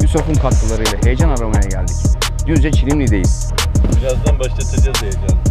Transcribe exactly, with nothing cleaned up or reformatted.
Yusuf'un katkılarıyla heyecan aramaya geldik. Düzce Çilimli'deyiz. Birazdan başlatacağız heyecanı.